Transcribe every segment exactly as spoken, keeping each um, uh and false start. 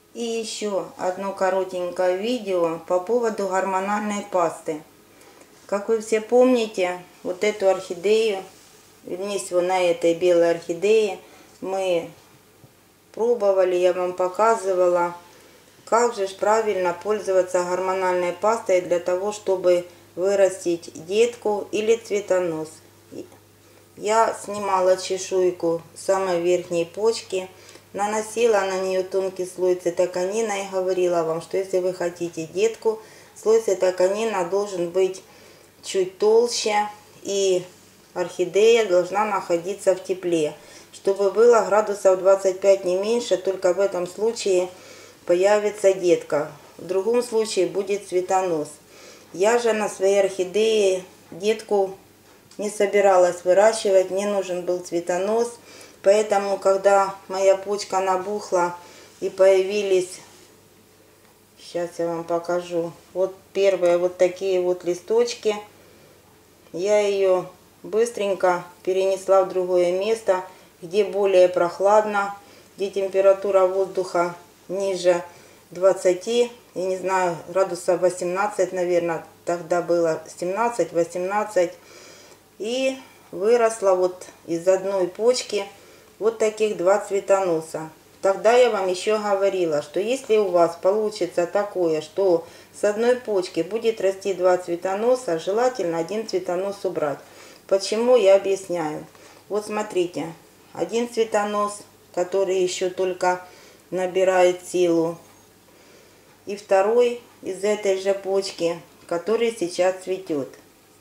И еще одно коротенькое видео по поводу гормональной пасты. Как вы все помните, вот эту орхидею, вернее всего на этой белой орхидее, мы пробовали, я вам показывала, как же правильно пользоваться гормональной пастой для того, чтобы вырастить детку или цветонос. Я снимала чешуйку самой верхней почки, наносила на нее тонкий слой цитоконина и говорила вам, что если вы хотите детку, слой цитоконина должен быть чуть толще, и орхидея должна находиться в тепле, чтобы было градусов двадцать пять не меньше, только в этом случае появится детка. В другом случае будет цветонос. Я же на своей орхидее детку не собиралась выращивать, мне нужен был цветонос. Поэтому, когда моя почка набухла и появились, сейчас я вам покажу, вот первые вот такие вот листочки, я ее быстренько перенесла в другое место, где более прохладно, где температура воздуха ниже двадцати, я не знаю, градусов восемнадцать, наверное, тогда было семнадцать-восемнадцать. И выросла вот из одной почки вот таких два цветоноса. Тогда я вам еще говорила, что если у вас получится такое, что с одной почки будет расти два цветоноса, желательно один цветонос убрать. Почему, я объясняю. Вот смотрите, один цветонос, который еще только набирает силу, и второй из этой же почки, который сейчас цветет.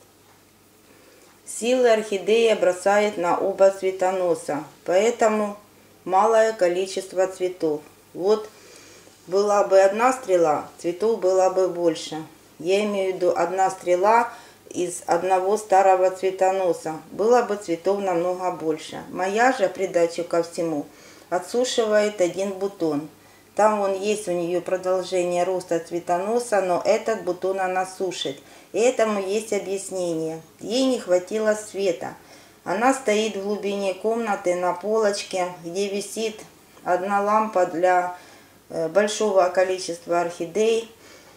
Силы орхидея бросает на оба цветоноса, поэтому малое количество цветов. Вот была бы одна стрела, цветов было бы больше. Я имею в виду одна стрела из одного старого цветоноса, было бы цветов намного больше. Моя же, придачу ко всему, отсушивает один бутон. Там он есть у нее продолжение роста цветоноса, но этот бутон она сушит. И этому есть объяснение. Ей не хватило света. Она стоит в глубине комнаты на полочке, где висит одна лампа для большого количества орхидей.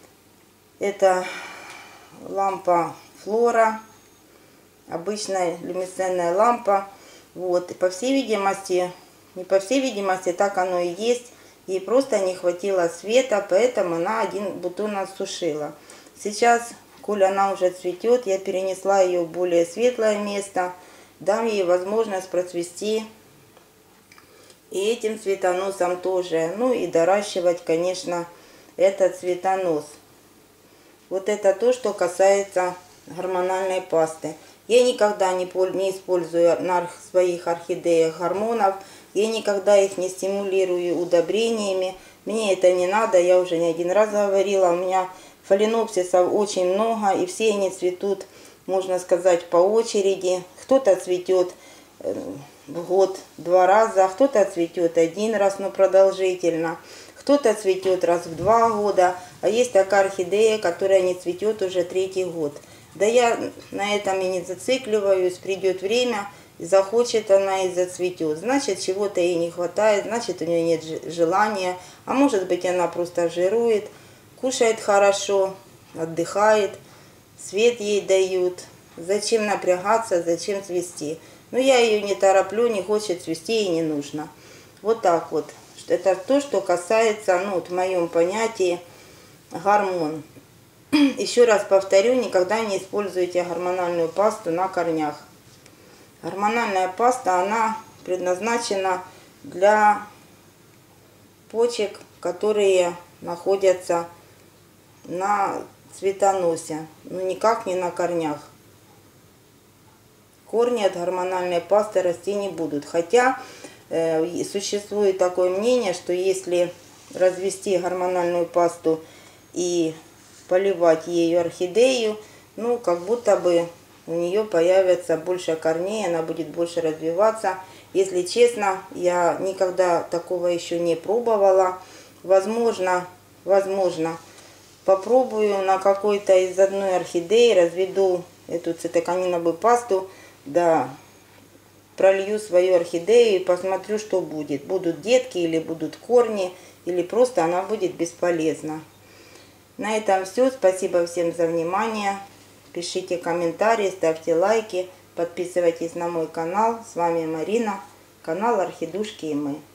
Это лампа Флора, обычная люминесцентная лампа. Вот. И по всей видимости, не по всей видимости, так оно и есть. Ей просто не хватило света, поэтому она один бутон осушила. Сейчас, коль она уже цветет, я перенесла ее в более светлое место, дам ей возможность процвести и этим цветоносом тоже. Ну и доращивать, конечно, этот цветонос. Вот это то, что касается гормональной пасты. Я никогда не, не использую на своих орхидеях гормонов. Я никогда их не стимулирую удобрениями. Мне это не надо, я уже не один раз говорила. У меня фаленопсисов очень много, и все они цветут, можно сказать, по очереди. Кто-то цветет в год два раза, кто-то цветет один раз, но продолжительно. Кто-то цветет раз в два года, а есть такая орхидея, которая не цветет уже третий год. Да я на этом и не зацикливаюсь, придет время, захочет она и зацветет. Значит, чего-то ей не хватает, значит, у нее нет желания. А может быть, она просто жирует, кушает хорошо, отдыхает, свет ей дают. Зачем напрягаться, зачем цвести? Но я ее не тороплю, не хочет цвести и не нужно. Вот так вот. Это то, что касается, ну, вот в моем понятии, гормон. Еще раз повторю, никогда не используйте гормональную пасту на корнях. Гормональная паста, она предназначена для почек, которые находятся на цветоносе, но никак не на корнях. Корни от гормональной пасты расти не будут. Хотя э, существует такое мнение, что если развести гормональную пасту и поливать ею орхидею, ну, как будто бы у нее появится больше корней, она будет больше развиваться. Если честно, я никогда такого еще не пробовала. Возможно, возможно, попробую на какой-то из одной орхидеи, разведу эту цитокониновую пасту, да, пролью свою орхидею и посмотрю, что будет. Будут детки или будут корни, или просто она будет бесполезна. На этом все. Спасибо всем за внимание. Пишите комментарии, ставьте лайки, подписывайтесь на мой канал. С вами Марина, канал Орхидушки и мы.